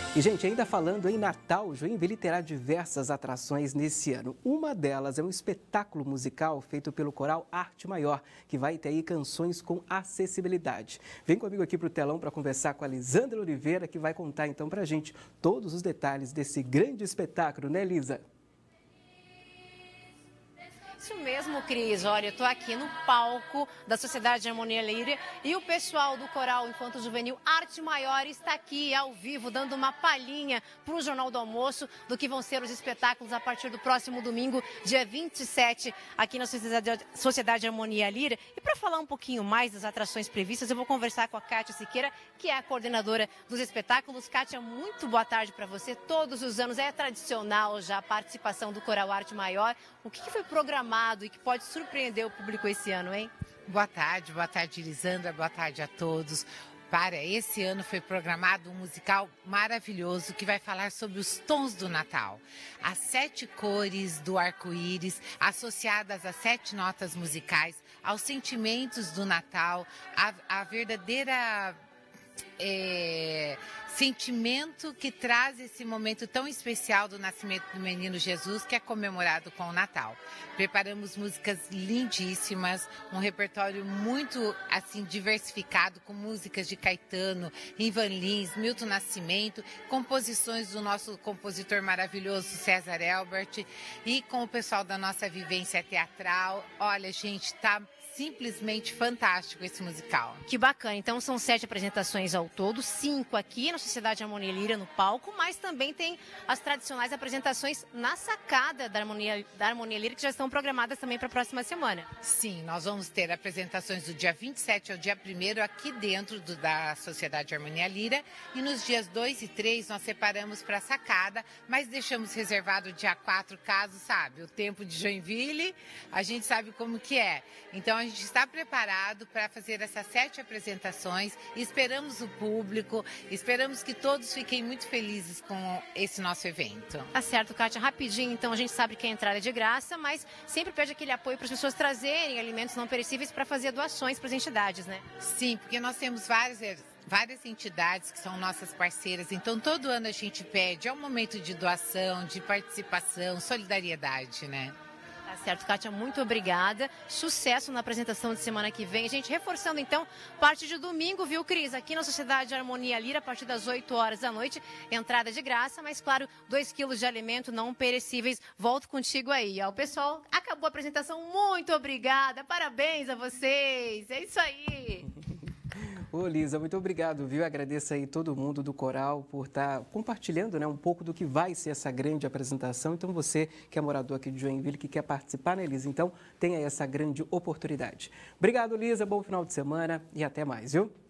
E, gente, ainda falando em Natal, Joinville terá diversas atrações nesse ano. Uma delas é um espetáculo musical feito pelo coral Arte Maior, que vai ter aí canções com acessibilidade. Vem comigo aqui para o telão para conversar com a Lisandra Oliveira, que vai contar então para a gente todos os detalhes desse grande espetáculo, né, Lisa? Isso mesmo, Cris. Olha, eu estou aqui no palco da Sociedade de Harmonia Líria e o pessoal do Coral Infanto Juvenil Arte Maior está aqui ao vivo, dando uma palhinha para o Jornal do Almoço do que vão ser os espetáculos a partir do próximo domingo, dia 27, aqui na Sociedade de Harmonia Líria. E para falar um pouquinho mais das atrações previstas, eu vou conversar com a Kátia Siqueira, que é a coordenadora dos espetáculos. Kátia, muito boa tarde para você. Todos os anos é tradicional já a participação do Coral Arte Maior. O que foi programado e que pode surpreender o público esse ano, hein? Boa tarde, Lisandra, boa tarde a todos. Para esse ano foi programado um musical maravilhoso que vai falar sobre os tons do Natal. As 7 cores do arco-íris associadas às 7 notas musicais, aos sentimentos do Natal, a verdadeira sentimento que traz esse momento tão especial do nascimento do menino Jesus, que é comemorado com o Natal. Preparamos músicas lindíssimas, um repertório muito assim diversificado, com músicas de Caetano, Ivan Lins, Milton Nascimento, composições do nosso compositor maravilhoso César Elbert e com o pessoal da nossa vivência teatral. Olha, gente, tá simplesmente fantástico esse musical. Que bacana. Então são 7 apresentações ao todo, 5 aqui na Sociedade Harmonia Líria no palco, mas também tem as tradicionais apresentações na sacada da Harmonia Líria, que já estão programadas também para a próxima semana. Sim, nós vamos ter apresentações do dia 27 ao dia 1º aqui dentro da Sociedade Harmonia Líria, e nos dias 2 e 3 nós separamos para a sacada, mas deixamos reservado o dia 4, caso, sabe, o tempo de Joinville, a gente sabe como que é. Então a gente está preparado para fazer essas 7 apresentações, esperamos o público, esperamos que todos fiquem muito felizes com esse nosso evento. Tá certo, Kátia. Rapidinho, então, a gente sabe que a entrada é de graça, mas sempre pede aquele apoio para as pessoas trazerem alimentos não perecíveis para fazer doações para as entidades, né? Sim, porque nós temos várias entidades que são nossas parceiras, então todo ano a gente pede, é um momento de doação, de participação, solidariedade, né? Tá certo, Kátia, muito obrigada. Sucesso na apresentação de semana que vem. Gente, reforçando então, parte de domingo, viu, Cris? Aqui na Sociedade Harmonia Líria, a partir das 8 horas da noite, entrada de graça, mas claro, 2 quilos de alimento não perecíveis. Volto contigo aí. Ó, pessoal, acabou a apresentação. Muito obrigada. Parabéns a vocês. É isso aí. Ô, Lisa, muito obrigado, viu? Agradeço aí todo mundo do coral por estar compartilhando, né, um pouco do que vai ser essa grande apresentação. Então, você que é morador aqui de Joinville, que quer participar, né, Lisa? Então, tenha essa grande oportunidade. Obrigado, Lisa. Bom final de semana e até mais, viu?